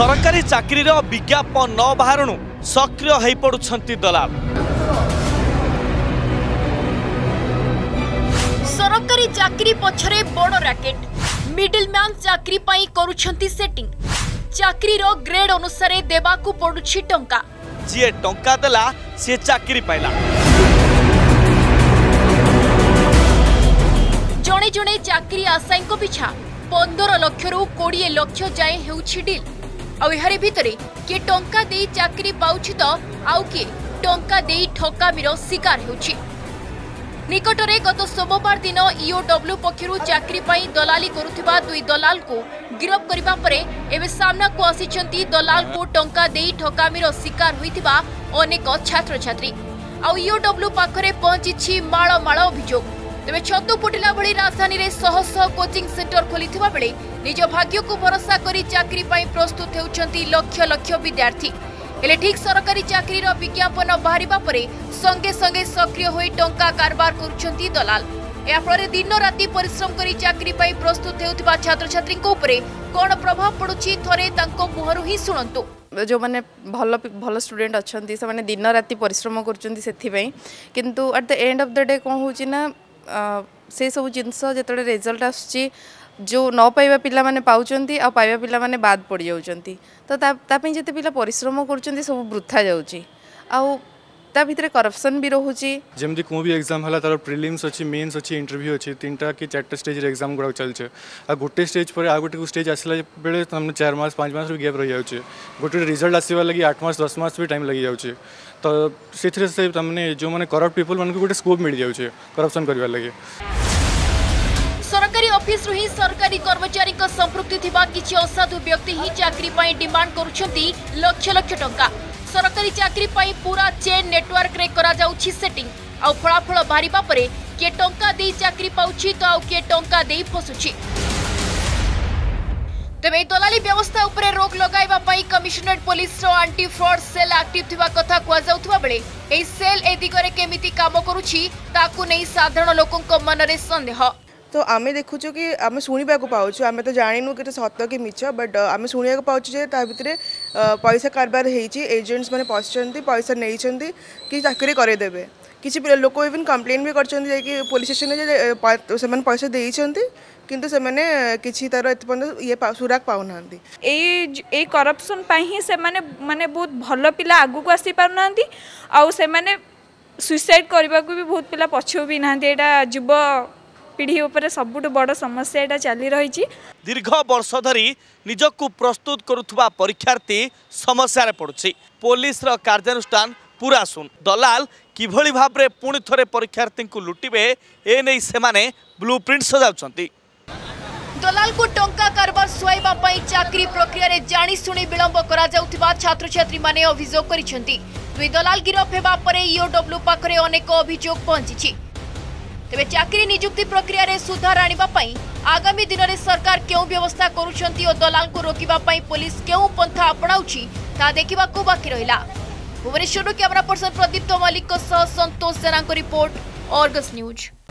सरकारी चाकरी विज्ञापन न बाहरणु सक्रिय हो पड़ुछंती दलाल। सरकारी चाकरी पछरे बड़ रैकेट मिडिलमैन चाकरी पाई करूछंती सेटिंग। चाकरी रो ग्रेड अनुसार देबाकू पड़ुछि टंका। जी टंका देला से चाकरी पाइला। जणे जणे चाकरी आशायी पिछा 15 लाख रु 20 लाख जाए हेउछि डील। आहारे भितरे किए टंका दे चाकरी पाउछि तो आउ किए टंका दे ठकामीर शिकार हेउछि। निकटरे गत सोमवार दिन ईओडब्ल्यू पक्षरु चाकरी पाई दलाली करुथिबा 2 दलाल को गिरफ करिबा परे एबे सामना को आसिछंती दलाल को टंका दे ठकामीर शिकार होइथिबा अनेक छात्र छात्री। आ ईओडब्ल्यू पाखरे पहुंची माळ माळ अभियोग। तेबे छतु फुटिला भली राजधानी रे शह शह कोचिंग सेंटर खोलिथिबा बेले निज भाग्य को भरोसा करी चाकरी पाई प्रस्तुत हेउछंती लक्ष लक्ष विद्यार्थी। हेले ठीक सरकारी चाकरी रो विज्ञापन बाहरिबा परे संगे संगे सक्रिय होई टंका कारबार करूछंती दलाल। या फଳରେ दिन राति परिश्रम करी चाकरी पाई प्रस्तुत हेउथिबा छात्र छात्री को ऊपर कोन प्रभाव पडुछि थरे तांको मुहरु ही सुनंतु। जो माने भल स्टूडेंट अच्छे से माने दिन राति परिश्रम करुँच से किंतु at the end of the day कौन हो से सब जिनस जो रिजल्ट आसुची जो न पाइबा पिला माने पाउचंती आ पाइबा पिला माने बाद पड़ जाउचंती तो तापई जिते पिला परिश्रम करुँच सब वृथा जाउची आउ ता भितर करप्शन भी रोची। जमती को भी एग्जाम है तार प्रिलिम्स अच्छी मेन्स अच्छी इंटरव्यू अच्छी 3टा कि 4टा स्टेज एग्जाम गुड़ा चलছে आ गोटे स्टेज पर आ गोटे स्टेज आसला बेले हमने 4 मास 5 मास गैप रही जाउछे। गोटे रिजल्ट आसीबा लगी 8 मास 10 मास भी टाइम लगी जाउछे तो से तमने जो माने करप्ट पीपल मन को गोटे स्कोप मिल जाउछे करप्शन करबा लगी। सरकारी ऑफिस रु ही सरकारी कर्मचारी को संपृक्ति थिबा किछि असाधु व्यक्ति ही चाकरी पाई डिमांड करूछंती लक्ष लक्ष टंका। सरकारी चाकरी पाई पूरा चेन नेटवर्क रे करा जाउछि सेटिंग। आ फलाफल बाहरिबा परे के टंका दे चाकरी पाउछि तो आ के टंका दे फसुछि। तेबे दलाली व्यवस्था उपरे रोक लगाइबा पाई कमिशनरेट पुलिस रो एंटी फ्रॉड सेल एक्टिव थिबा कथा कुआ जाउथबा बेले एई सेल ए दिगरे केमिति काम करूछि ताकू नै साधारण लोकन मन रे संदेह। तो आम देखु कि आम शुणा पाचु आम तो जानू कि सत कि मिछ बट आम शुणा पाचु भितर पैसा कारबार एजेंट्स मैंने पशुंट पैसा नहीं कि चाकरी करदेवे किसी लोक इवन कंप्लेन भी कर पुलिस स्टेशन से पैसा देते किंतु से मैंने किसी तार ये सुराग पाऊना ये करप्शन से माने बहुत भल पिला आगु को आसी पारना आउ से माने सुइसाइड करने को भी बहुत पिला पछो भी ना युव पीढ़ी उपर सबुठ बड़ समस्या एटा चली रही। दीर्घ वर्ष धरी निजकु प्रस्तुत करुथुबा परीक्षार्थी समस्या रे पड़ुछि। पुलिस रो कार्यानुष्ठान पूरा सुन दलाल किभली भाबरे पुणी थरे परीक्षार्थी को लुटिबे ए नै सेमाने ब्लूप्रिंट सजाउछंती। दलाल को टंका कारबार सुआइबा पई चाकरी प्रक्रिया रे जानी सुनी विलंब करा जाउथिबा छात्र छात्री माने अभियोग करिसंती। 2 दलाल गिरफ हेबा परे ईओडब्ल्यू पाखरे अनेक अभियोग पहुंची। तेबे चाकरी नियुक्ति प्रक्रिया रे सुधार आनिबा पई आगामी दिन रे सरकार केउ व्यवस्था करूछंती और दलाल को रोकिबा पई पुलिस केउ पंथा अपनाउछि ता देखिबा को बाकी रहिला। भुवनेश्वर कैमरा पर्सन प्रदीप्त मलिक सह संतोष सेना को रिपोर्ट, आर्गस न्यूज।